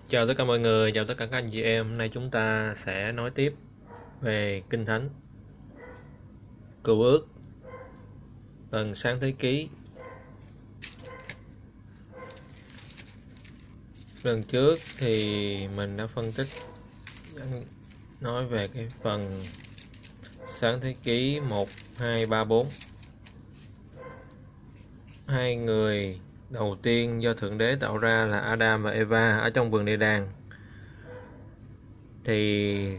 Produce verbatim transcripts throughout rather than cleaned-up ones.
Chào tất cả mọi người, chào tất cả các anh chị em. Hôm nay chúng ta sẽ nói tiếp về Kinh Thánh, Cựu Ước, phần Sáng Thế Ký. Lần trước thì mình đã phân tích nói về cái phần Sáng Thế Ký một, hai, ba, bốn. Hai người đầu tiên do Thượng Đế tạo ra là Adam và Eva ở trong vườn địa đàng. Thì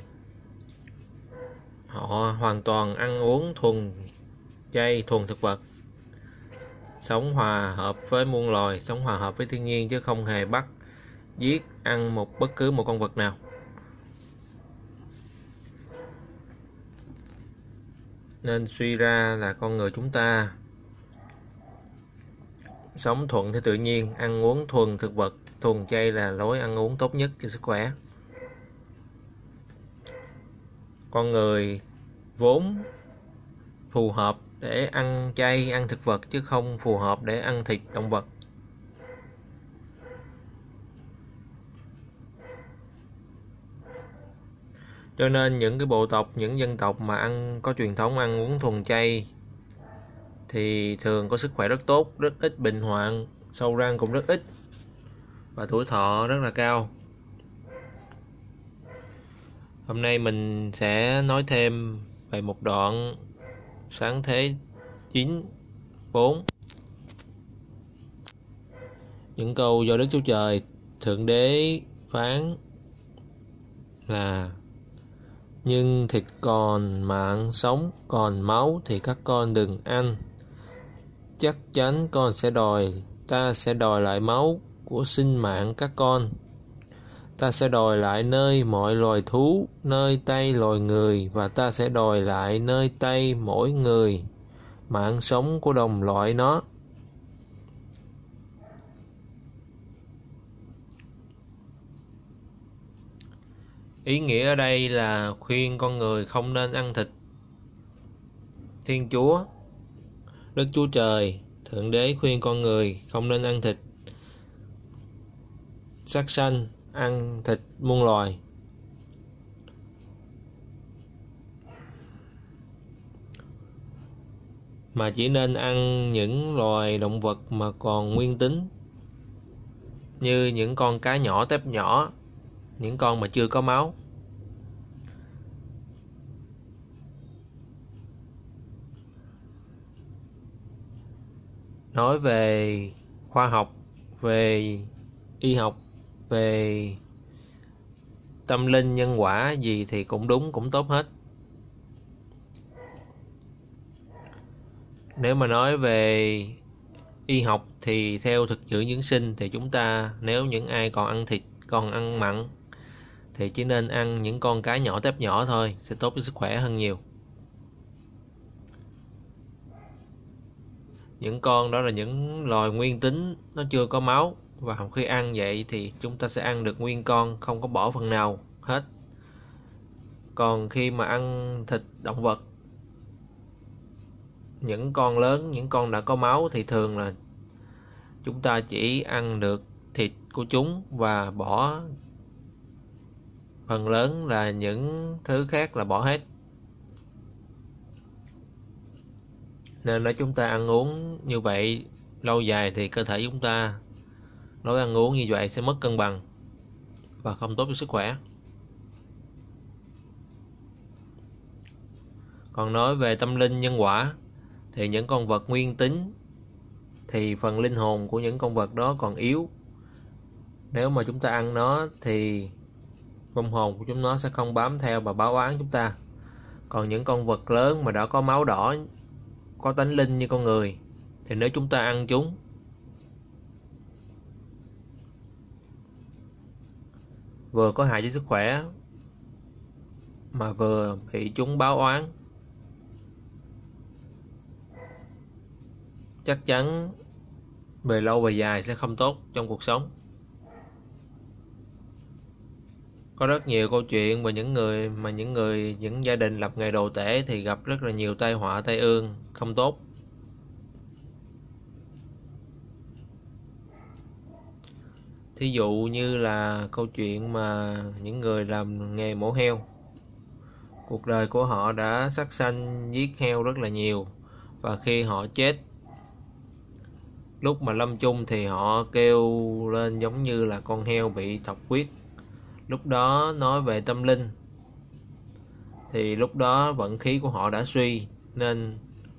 họ hoàn toàn ăn uống thuần chay, thuần thực vật, sống hòa hợp với muôn loài, sống hòa hợp với thiên nhiên, chứ không hề bắt giết ăn một bất cứ một con vật nào. Nên suy ra là con người chúng ta sống thuận theo tự nhiên, ăn uống thuần thực vật, thuần chay là lối ăn uống tốt nhất cho sức khỏe. Con người vốn phù hợp để ăn chay, ăn thực vật, chứ không phù hợp để ăn thịt động vật. Cho nên những cái bộ tộc, những dân tộc mà ăn có truyền thống ăn uống thuần chay thì thường có sức khỏe rất tốt, rất ít bệnh hoạn, sâu răng cũng rất ít và tuổi thọ rất là cao. Hôm nay mình sẽ nói thêm về một đoạn Sáng Thế chín, bốn. Những câu do Đức Chúa Trời Thượng Đế phán là: nhưng thịt còn, mạng sống còn, máu thì các con đừng ăn. Chắc chắn con sẽ đòi, ta sẽ đòi lại máu của sinh mạng các con. Ta sẽ đòi lại nơi mọi loài thú, nơi tay loài người, và ta sẽ đòi lại nơi tay mỗi người mạng sống của đồng loại nó. Ý nghĩa ở đây là khuyên con người không nên ăn thịt. Thiên Chúa, Đức Chúa Trời, Thượng Đế khuyên con người không nên ăn thịt sát sanh, ăn thịt muôn loài. Mà chỉ nên ăn những loài động vật mà còn nguyên tính, như những con cá nhỏ, tép nhỏ, những con mà chưa có máu. Nói về khoa học, về y học, về tâm linh, nhân quả gì thì cũng đúng, cũng tốt hết. Nếu mà nói về y học thì theo thực dưỡng dưỡng sinh thì chúng ta, nếu những ai còn ăn thịt, còn ăn mặn thì chỉ nên ăn những con cá nhỏ, tép nhỏ thôi, sẽ tốt cho sức khỏe hơn nhiều. Những con đó là những loài nguyên tính, nó chưa có máu, và khi ăn vậy thì chúng ta sẽ ăn được nguyên con, không có bỏ phần nào hết. Còn khi mà ăn thịt động vật, những con lớn, những con đã có máu thì thường là chúng ta chỉ ăn được thịt của chúng và bỏ phần lớn là những thứ khác là bỏ hết. Nên nếu chúng ta ăn uống như vậy lâu dài thì cơ thể chúng ta, lối ăn uống như vậy sẽ mất cân bằng và không tốt cho sức khỏe. Còn nói về tâm linh, nhân quả thì những con vật nguyên tính thì phần linh hồn của những con vật đó còn yếu. Nếu mà chúng ta ăn nó thì vong hồn của chúng nó sẽ không bám theo và báo oán chúng ta. Còn những con vật lớn mà đã có máu đỏ, có tánh linh như con người, thì nếu chúng ta ăn chúng vừa có hại cho sức khỏe mà vừa bị chúng báo oán, chắc chắn về lâu về dài sẽ không tốt trong cuộc sống. Có rất nhiều câu chuyện về những người mà những người những gia đình lập nghề đồ tể thì gặp rất là nhiều tai họa, tai ương không tốt. Thí dụ như là câu chuyện mà những người làm nghề mổ heo, cuộc đời của họ đã sát sanh giết heo rất là nhiều, và khi họ chết, lúc mà lâm chung thì họ kêu lên giống như là con heo bị thọc huyết. Lúc đó nói về tâm linh thì lúc đó vận khí của họ đã suy, nên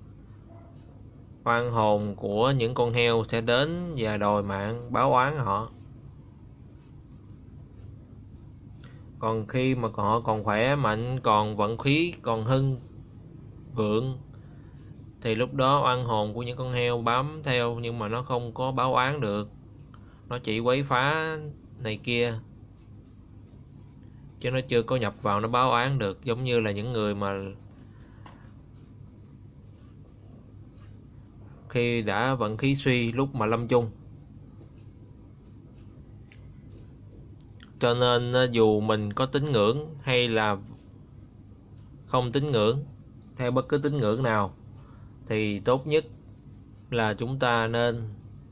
oan hồn của những con heo sẽ đến và đòi mạng báo oán họ. Còn khi mà họ còn khỏe mạnh, còn vận khí còn hưng vượng, thì lúc đó oan hồn của những con heo bám theo, nhưng mà nó không có báo oán được, nó chỉ quấy phá này kia, chứ nó chưa có nhập vào nó báo oán được. Giống như là những người mà khi đã vận khí suy lúc mà lâm chung. Cho nên dù mình có tín ngưỡng hay là không tín ngưỡng, theo bất cứ tín ngưỡng nào, thì tốt nhất là chúng ta nên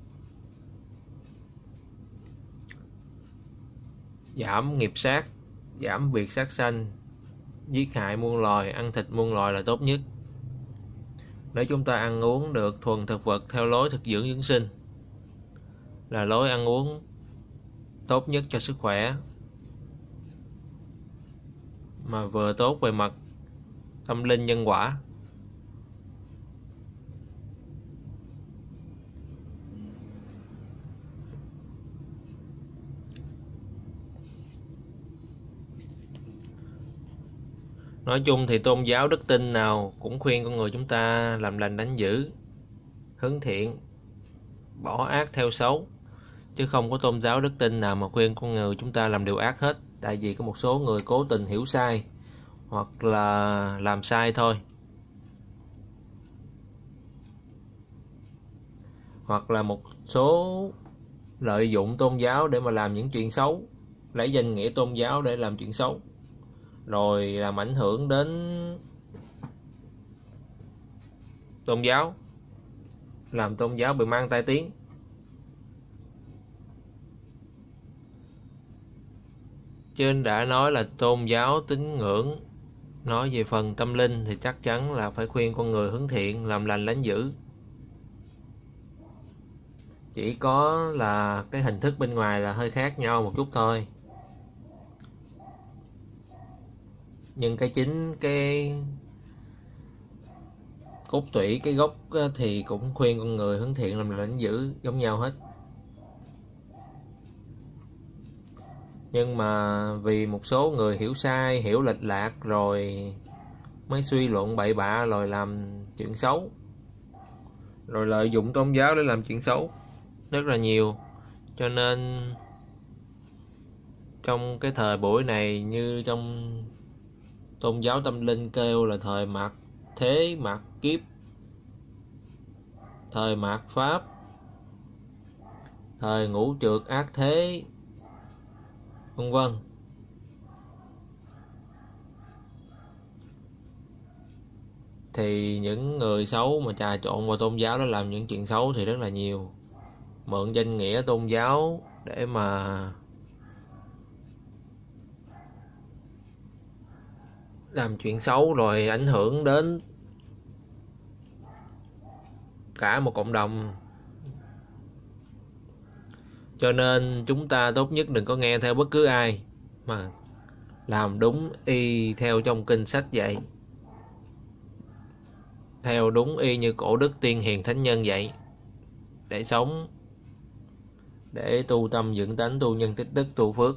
giảm nghiệp sát, giảm việc sát sanh, giết hại muôn loài, ăn thịt muôn loài là tốt nhất. Nếu chúng ta ăn uống được thuần thực vật theo lối thực dưỡng dưỡng sinh, là lối ăn uống tốt nhất cho sức khỏe, mà vừa tốt về mặt tâm linh nhân quả. Nói chung thì tôn giáo đức tin nào cũng khuyên con người chúng ta làm lành đánh dữ, hướng thiện, bỏ ác theo xấu, chứ không có tôn giáo đức tin nào mà khuyên con người chúng ta làm điều ác hết. Tại vì có một số người cố tình hiểu sai hoặc là làm sai thôi, hoặc là một số lợi dụng tôn giáo để mà làm những chuyện xấu, lấy danh nghĩa tôn giáo để làm chuyện xấu, rồi làm ảnh hưởng đến tôn giáo, làm tôn giáo bị mang tai tiếng. Trên đã nói là tôn giáo tín ngưỡng, nói về phần tâm linh thì chắc chắn là phải khuyên con người hướng thiện, làm lành lánh dữ. Chỉ có là cái hình thức bên ngoài là hơi khác nhau một chút thôi, nhưng cái chính, cái cốt tủy, cái gốc thì cũng khuyên con người hướng thiện, làm lành lánh dữ giống nhau hết. Nhưng mà vì một số người hiểu sai, hiểu lệch lạc rồi mới suy luận bậy bạ, rồi làm chuyện xấu, rồi lợi dụng tôn giáo để làm chuyện xấu rất là nhiều. Cho nên trong cái thời buổi này, như trong tôn giáo tâm linh kêu là thời mạt thế, mạt kiếp, thời mạt pháp, thời ngũ trượt ác thế, vân vân, thì những người xấu mà trà trộn vào tôn giáo đó làm những chuyện xấu thì rất là nhiều. Mượn danh nghĩa tôn giáo để mà làm chuyện xấu, rồi ảnh hưởng đến cả một cộng đồng. Cho nên chúng ta tốt nhất đừng có nghe theo bất cứ ai, mà làm đúng y theo trong kinh sách vậy, theo đúng y như cổ đức tiên hiền thánh nhân vậy, để sống, để tu tâm dưỡng tánh, tu nhân tích đức, tu phước,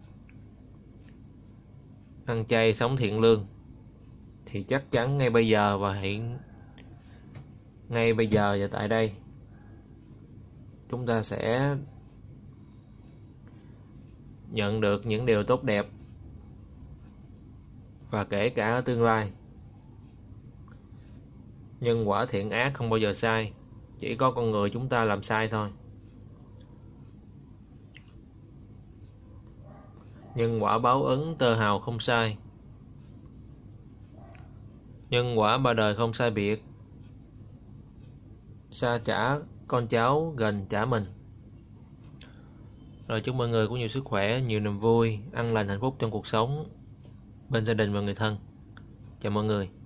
ăn chay sống thiện lương, thì chắc chắn ngay bây giờ và hiện ngay bây giờ và tại đây chúng ta sẽ nhận được những điều tốt đẹp, và kể cả ở tương lai. Nhân quả thiện ác không bao giờ sai, chỉ có con người chúng ta làm sai thôi. Nhân quả báo ứng tơ hào không sai, nhân quả ba đời không sai biệt, xa trả con cháu gần trả mình. Rồi chúc mọi người có nhiều sức khỏe, nhiều niềm vui, an lành, hạnh phúc trong cuộc sống bên gia đình và người thân. Chào mọi người.